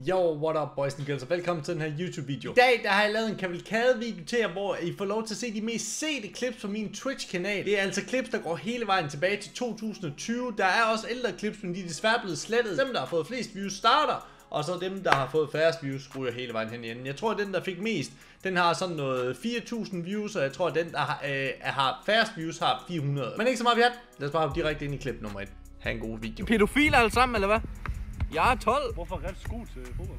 Yo, what up boys and girls, og velkommen til den her YouTube-video. I dag der har jeg lavet en kavalkade-video til jer, hvor I får lov til at se de mest sete clips på min Twitch-kanal. Det er altså clips, der går hele vejen tilbage til 2020. Der er også ældre clips, men de er desværre blevet slettet. Dem, der har fået flest views, starter, og så dem, der har fået færrest views, ryger hele vejen hen i enden. Jeg tror, at den, der fik mest, den har sådan noget 4.000 views, og jeg tror, at den, der har færrest views, har 400. Men ikke så meget vi har. Lad os bare hoppe direkte ind i klip nummer 1. Ha' en god video. Pædofile alle sammen, eller hvad? Jeg er 12. Hvorfor ret sko til fodbold?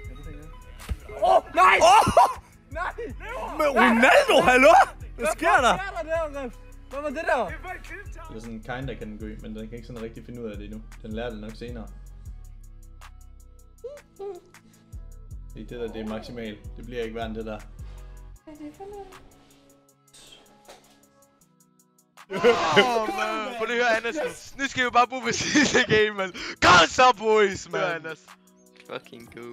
Nej! Nej! Men Ronaldo, hallo? Hvad sker der? Hvad var det der? Det er sådan kinda kan gå i, men den kan ikke sådan rigtig finde ud af det endnu. Den lærer det nok senere. Det der, det er maksimalt. Det bliver ikke værre end det der. Prøv lige at høre, Anders. Nu skal vi bare bruge præcis det game, man. Kom så, boys, man. Anders. Fucking go.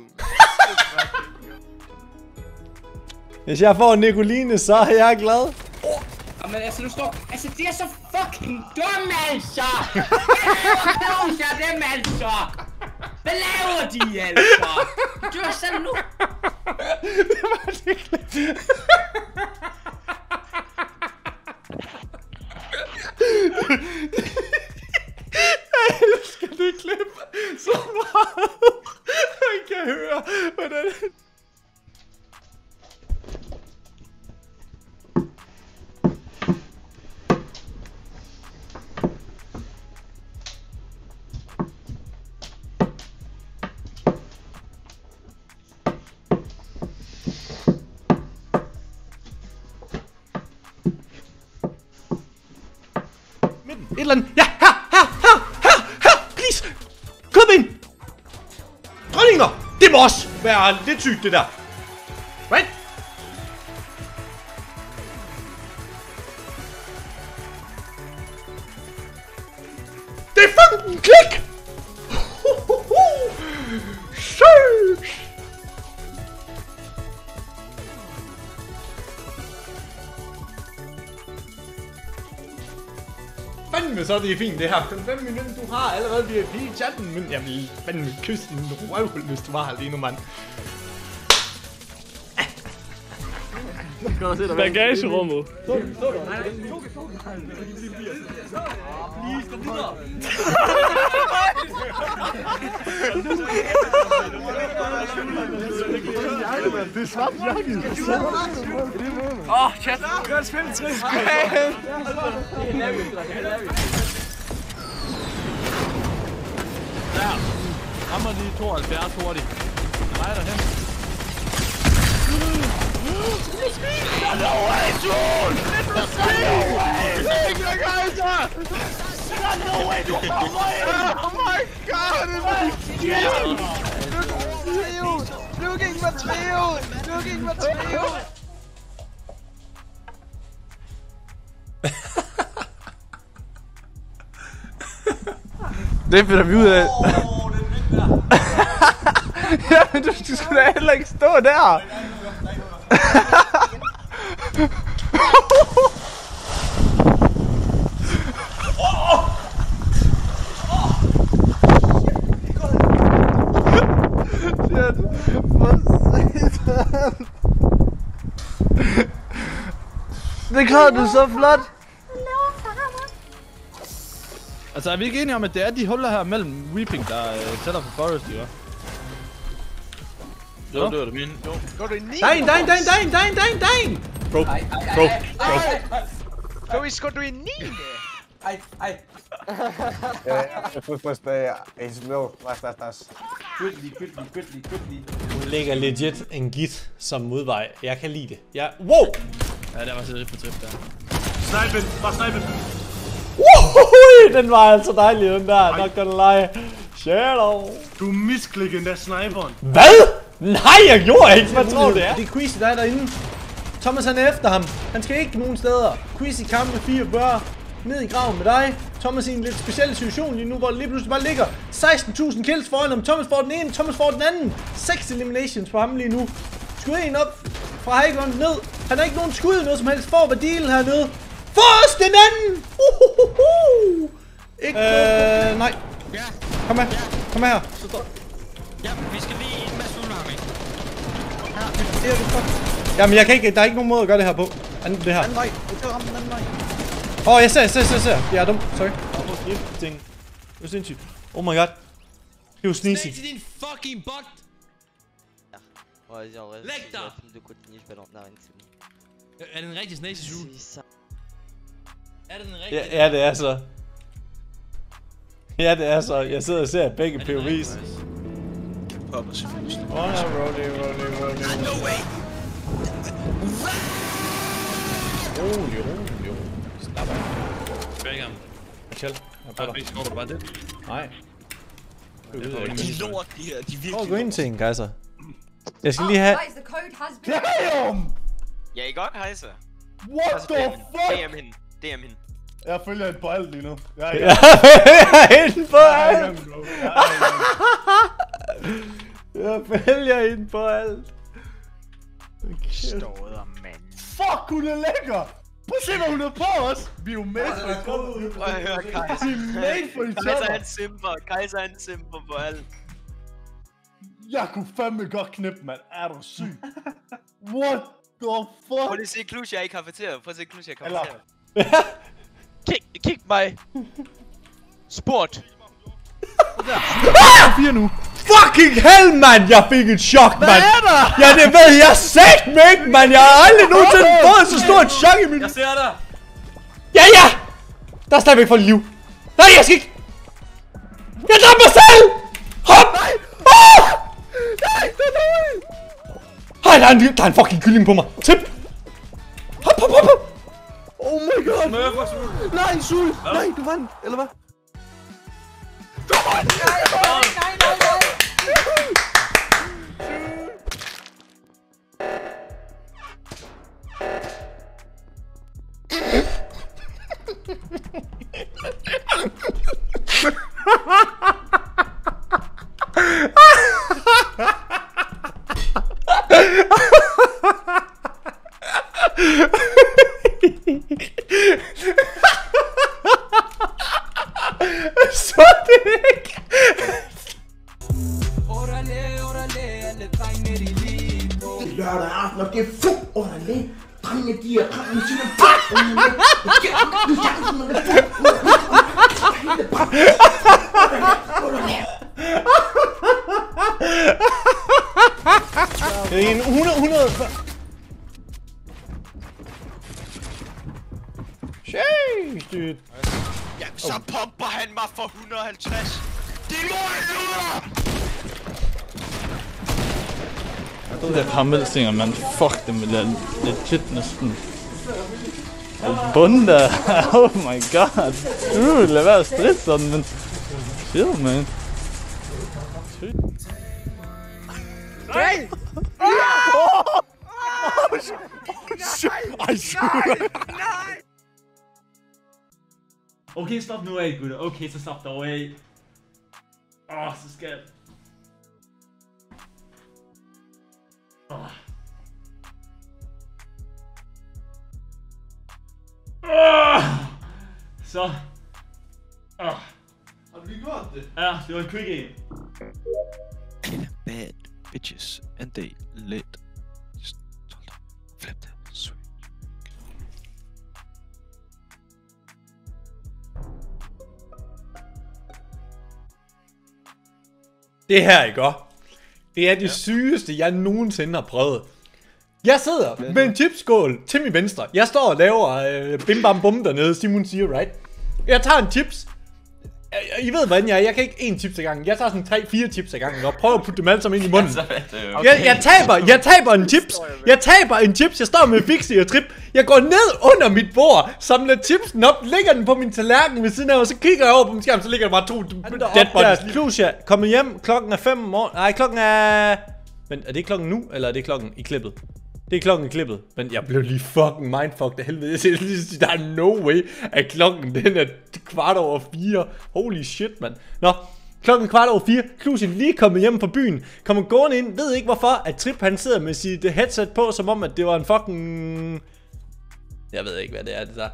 Hvis jeg får Nicoline, så er jeg glad. Men altså, du står... Altså, det er så fucking dumt, altså! Hvad laver dem, altså? Hvad laver de, altså? Du er sådan nu. Det var det. Jeg elsker det klip så meget. Jeg kan høre, hvordan... Et eller andet. Ja, her, please. Kom ind. Dronninger, det må også være lidt sygt, det der. Right? Det er fucking klik. Sygt. Fandme så det er fint det her. Den 5 minutter du har allerede VIP i chatten, men jeg vil fandme kysse din røvhul, hvis du var her lige nu, mand. Bagagerummet. Please, kom videre. Det er svart jakke. Chat. Gør det 65. Der. Rammer lige 72 hurtigt. Drej dig hen. No way, Zrool! No way, du kommer ind! Oh my god, det var skæld! Looking Matteo! Det finder vi ud af. Jamen, du skulle da heller ikke stå der. Det klarede du så flot. Altså, er vi ikke enige om, at det er de huller her mellem Weeping, der tæller på Forest, ikke? Jo, det var det mine. Jo. Går du i 9? Dein! Bro. Går du i 9? Ej. Pues es no, vas. Quickly. Hun lægger legit en git som modvej. Jeg kan lide det. Wow! Ja, der var så lidt for tæt der. Snipen! Den var altså dejlig, den der. Not gonna lie. Shadow. Du misklikkede endda sniperen. Hvad? Nej, jeg gjorde ikke. Hvad tror du det er? Det er Quizzy, der er derinde. Thomas han er efter ham. Han skal ikke nogen steder. Quizzy kamp med 4 bør. Ned i graven med dig. Thomas i en lidt speciel situation lige nu, hvor det lige pludselig bare ligger 16.000 kills foran ham. Thomas får den ene, Thomas får den anden. 6 eliminations på ham lige nu. Skud en op fra highground ned. Han har ikke nogen skud noget som helst for hvad dealen hernede. Få os den anden! Ikke nej. Ja. Kom her. Kom her. Ja, vi skal lige det her, du fuck. Jamen jeg kan ikke, der er ikke nogen måde at gøre det her på. Det her. Anden vej. Du kan ramme den anden vej. Jeg ser. Jeg er dum, sorry. Ting. Det er sindssygt. Oh my god. Det er jo sneezy. Til din fucking bot! Læg dig! Er det en rigtig sneezy, Zrool? Er det den rigtige? Ja, det er så. Ja, det er så. Jeg sidder og ser begge POV's. Popper selvfølgelig. Rolig. No way! Rolig. Slap af. Bag ham. Chill. Jeg er på dig. Tror du bare det? Nej. De lort, de her. De virkelig. Gå ind til en, Kaiser. Jeg skal lige have... Damn! Ja, I godt, hejse. What the fuck? DM hende. Jeg følger hende på alt lige nu. Jeg hende på alt! Jeg følger hende på alt. Ståder, mand. Fuck, hun er lækker! Prøv at se, hvad hun er på os! Vi er jo made for each other. Prøv at høre, Kaiser. Vi er made for each other. Kaiser han simper på alt. Jeg kunne fandme godt knippe, mand. Er du syg? What the fuck? Prøv lige at se Klusia i kafeteriet. Eller... Kig mig. Sport. 4 nu. Fucking hell, mand! Jeg fik et chok, mand! Hvad er der? Ja, det ved jeg sagt mig ikke, mand! Jeg har aldrig nogensinde fået så stort chok i min... Jeg ser dig! Ja! Der er stadigvæk for liv. Nej, jeg skal ikke... Jeg dræber mig selv! Hop! Nej! Hej, der er en fucking kylling på mig. Tip! Hop! Oh my god! Smør for Zrool! Nej, Zrool! Nej, du vandt! Eller hvad? Nej. Så det ikke. Lørdag aften, og det er fuld ordentligt. Drengene, de er klar med sine fuld Det er en 100. Sheesh, dude. Ja, så pumper han mig for 150. Det må jeg luder! De der parmelslinger, man. Fuck dem legit næsten. Bunda. Oh my god. Lad være at stridt sådan, men... Chill, man. Hey! Nej! Okay, stop nu af, gutter. Okay, så stop dog af. Så skal jeg... Så. Har du lige gjort det? Ja, det var en quick game. Bad bitches, and they lit. Just flip the switch. Det her, ikke også? Det er det sygeste, jeg nogensinde har prøvet. Jeg sidder med en chipsskål til min venstre. Jeg står og laver bim bam bum dernede, Simon siger, right? Jeg tager en chips. I ved hvordan jeg er. Jeg kan ikke én chips ad gangen. Jeg tager sådan 3-4 chips ad gangen og prøver at putte dem alle sammen ind i munden. Jeg taber en chips. Jeg står med Fixie og Trip. Jeg går ned under mit bord, samler chipsen op, lægger den på min tallerken ved siden af, og så kigger jeg over på min skærm, så ligger der bare 2 dead bodies. Klusia, kommet hjem. Klokken er 5 om morgenen. Nej, klokken er... Men er det klokken nu, eller er det klokken i klippet? Det er klokken i klippet, men jeg blev lige fucking mindfucked af helvede. Jeg siger lige, der er no way, at klokken den er 4:15. Holy shit, mand. Nå, klokken 4:15. Klusia lige kommet hjem fra byen. Kommer gående ind, ved ikke hvorfor, at Trip han sidder med sit headset på, som om at det var en fucking... Jeg ved ikke, hvad det er, det der.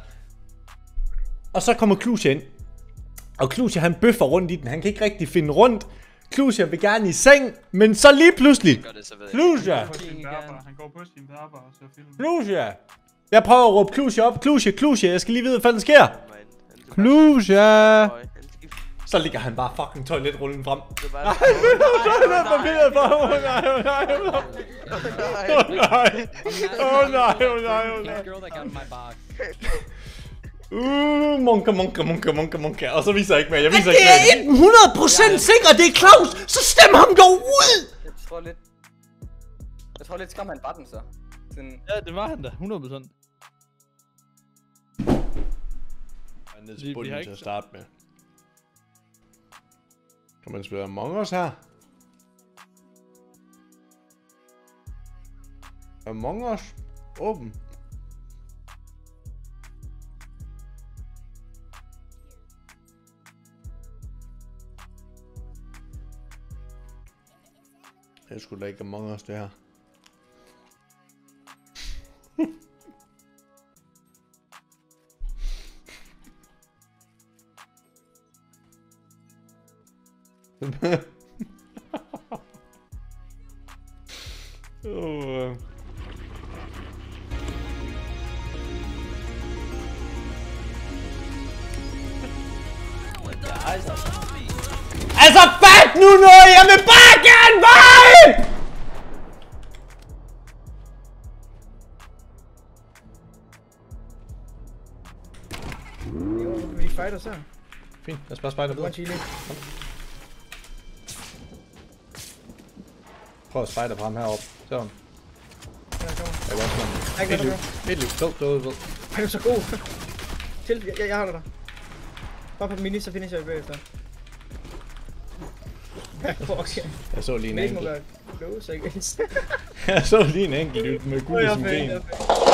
Og så kommer Klusia ind. Og Klusia han bøffer rundt i den, han kan ikke rigtig finde rundt. Klusia vil gerne i seng, men så lige pludselig. Klusia! Han går på sin berber og så filmer. Klusia! Jeg prøver at råbe Klusia op. Klusia, jeg skal lige vide, hvad fanden sker. Klusia! Så ligger han bare fucking toiletrullen frem. Munke. Og så viser jeg ikke mere. Jeg viser ikke mere. Det er 100% sikkert, det er Claus. Så stem ham dog ud! Jeg tror lidt skam han var den så. Ja, det var han da. 100%. Han er nede til bunden til at starte med. Kan man spille Among Us her? Among Us? Åben. Jeg skulle da ikke Among Us det her. Altså fat nu noget, jeg vil bare gerne vej! Vi fighter så. Fint, lad os bare spejle videre. Prøv at spejle på ham heroppe. Så ham. Jeg vil også være mit liv. Død. Han er så god. Jeg holder dig. Bare på mini, så finisher jeg bagefter. Okay. Jeg så lige en enkelt. Det må være close, I guess. Jeg så lige en enkelt med guld i sin ben.